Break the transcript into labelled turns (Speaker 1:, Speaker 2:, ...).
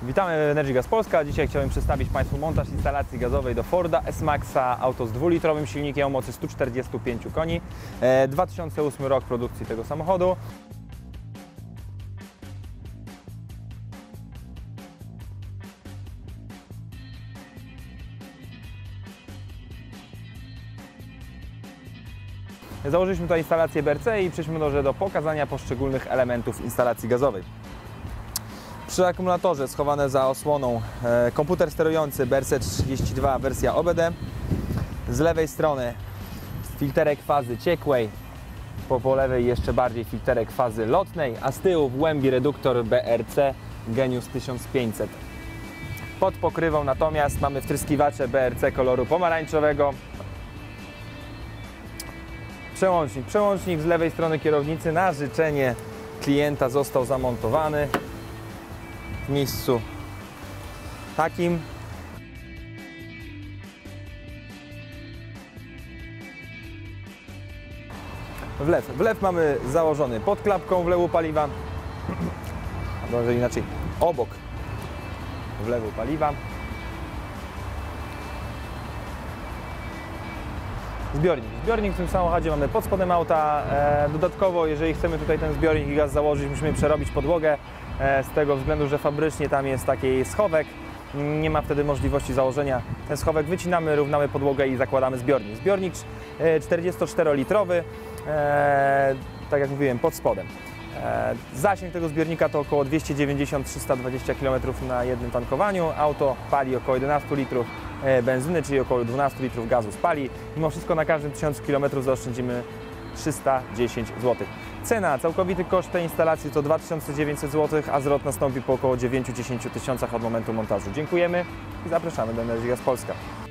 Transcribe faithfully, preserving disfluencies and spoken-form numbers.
Speaker 1: Witamy w Energy Polska. Dzisiaj chciałem przedstawić Państwu montaż instalacji gazowej do Forda S-Maxa, auto z dwulitrowym silnikiem o mocy stu czterdziestu pięciu koni. dwa tysiące ósmy rok produkcji tego samochodu. Założyliśmy tutaj instalację B R C i przejdźmy może do pokazania poszczególnych elementów instalacji gazowej. Przy akumulatorze schowane za osłoną e, komputer sterujący B R C trzydzieści dwa wersja O B D. Z lewej strony filterek fazy ciekłej, po, po lewej jeszcze bardziej filterek fazy lotnej, a z tyłu w głębi reduktor B R C Genius tysiąc pięćset. Pod pokrywą natomiast mamy wtryskiwacze B R C koloru pomarańczowego. Przełącznik. Przełącznik z lewej strony kierownicy na życzenie klienta został zamontowany w miejscu takim. Wlew. Wlew mamy założony pod klapką wlewu paliwa, a może inaczej obok wlewu paliwa. Zbiornik. Zbiornik w tym samochodzie mamy pod spodem auta. E, dodatkowo, jeżeli chcemy tutaj ten zbiornik i gaz założyć, musimy przerobić podłogę e, z tego względu, że fabrycznie tam jest taki schowek. Nie ma wtedy możliwości założenia. Ten schowek wycinamy, równamy podłogę i zakładamy zbiornik. Zbiornik e, czterdziestoczterolitrowy, e, tak jak mówiłem, pod spodem. E, zasięg tego zbiornika to około dwieście dziewięćdziesiąt do trzystu dwudziestu kilometrów na jednym tankowaniu. Auto pali około jedenastu litrów benzyny, czyli około dwunastu litrów gazu spali. Mimo wszystko na każdym tysiącu kilometrów zaoszczędzimy trzysta dziesięć złotych. Cena, całkowity koszt tej instalacji to dwa tysiące dziewięćset złotych, a zwrot nastąpi po około dziewięciu do dziesięciu tysiącach od momentu montażu. Dziękujemy i zapraszamy do Energy Polska.